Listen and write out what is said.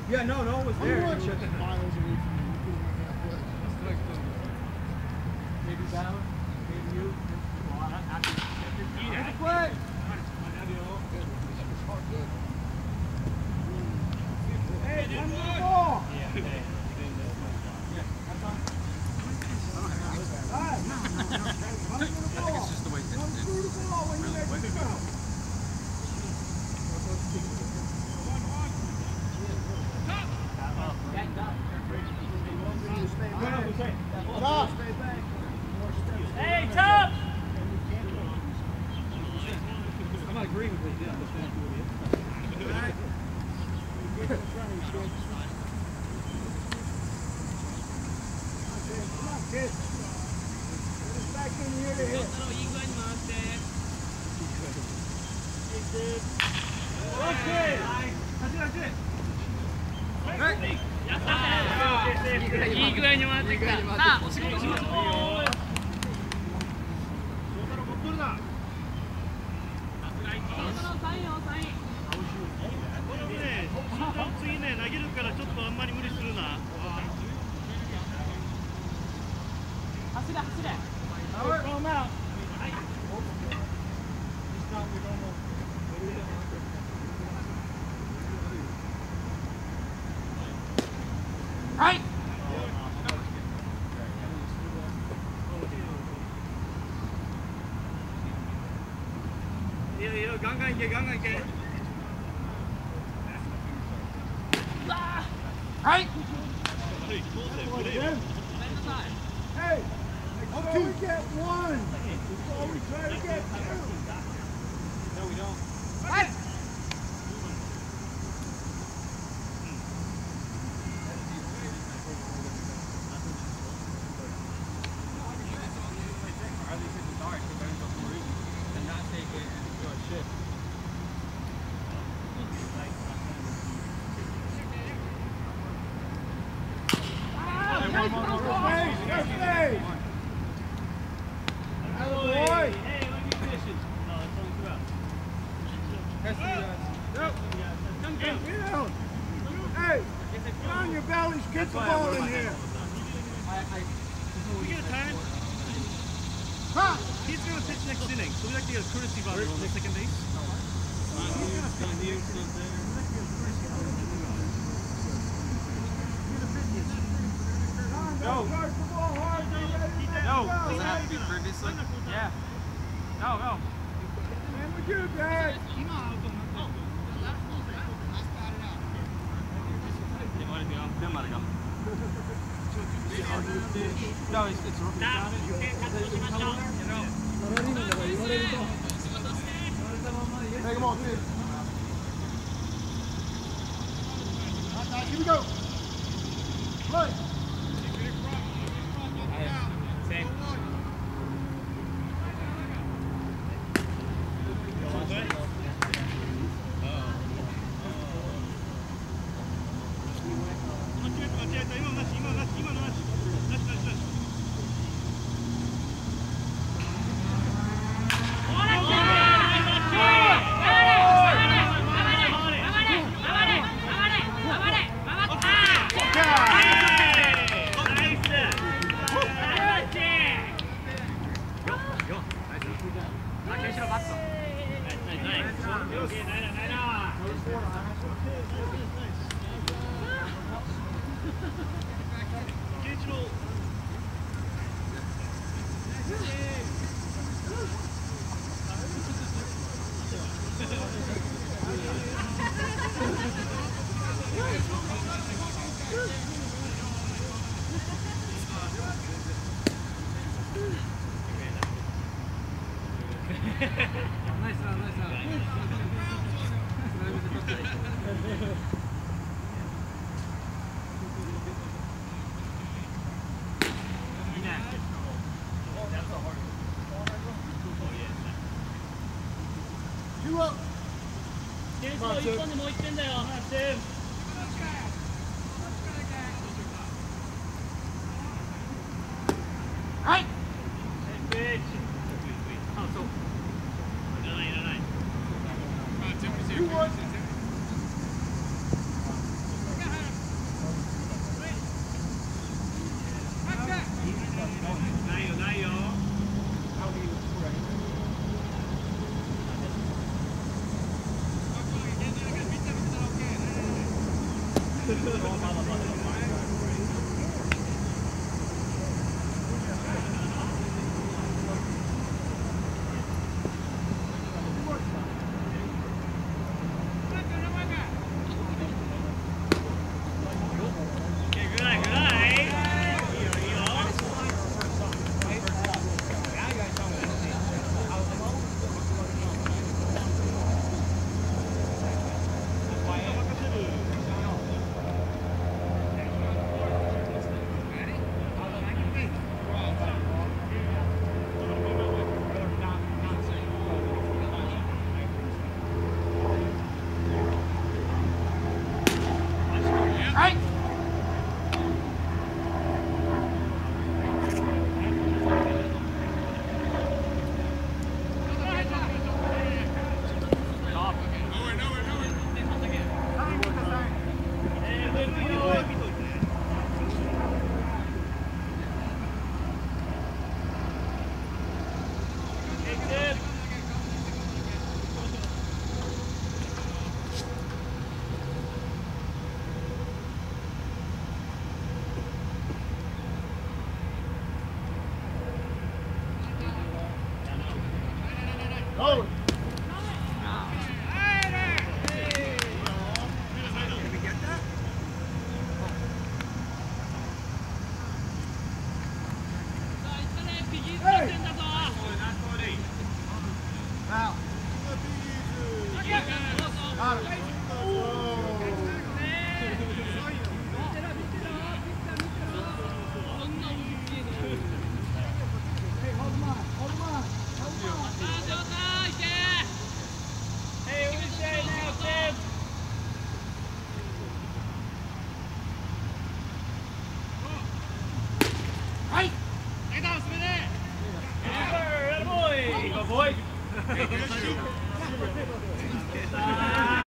Yeah, no one was there. Miles away from you. Maybe Bauer, maybe you. Good play. Hey, run the ball. Hey, Tubbs! I'm not agreeing with you. Kid. Back in here to hit. Okay. That's it. いい具合に回ってきた。さあ、お仕事しましょう。 次ね、投げるからちょっとあんまり無理するな。 走れ走れ。はい。 いいよいいよ、ガンガンいけガンガンいけ。 はい。 Hey, until we get one, before we try to get two. No, we don't. はい。 Hey, get on your bellies, get the ball in here. We get a time. He's going to pitch next inning, so we like to get a courtesy runner on the second base. Go. Charge the ball hard. No, does it have to be previously? Yeah. No, no. And with you, Dad. No, it's Hey, come on, kid. Here we go. Play. Same. You up. 一本でもう1点だよ。はい。 You what? Boy.